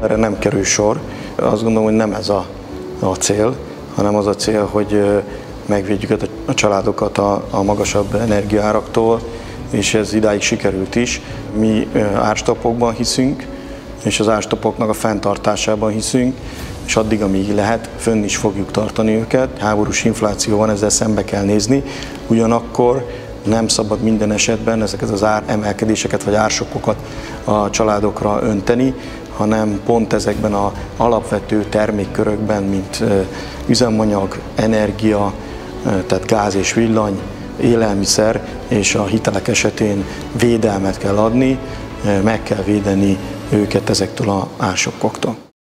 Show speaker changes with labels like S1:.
S1: Erre nem kerül sor. Azt gondolom, hogy nem ez a cél, hanem az a cél, hogy megvédjük a családokat a magasabb energiaáraktól, és ez idáig sikerült is. Mi árstopokban hiszünk, és az árstopoknak a fenntartásában hiszünk, és addig, amíg lehet, fönn is fogjuk tartani őket. Háborús infláció van, ezzel szembe kell nézni, ugyanakkor nem szabad minden esetben ezeket az áremelkedéseket vagy ársokkokat a családokra önteni, hanem pont ezekben az alapvető termékkörökben, mint üzemanyag, energia, tehát gáz és villany, élelmiszer és a hitelek esetén védelmet kell adni, meg kell védeni őket ezektől az ársokkoktól.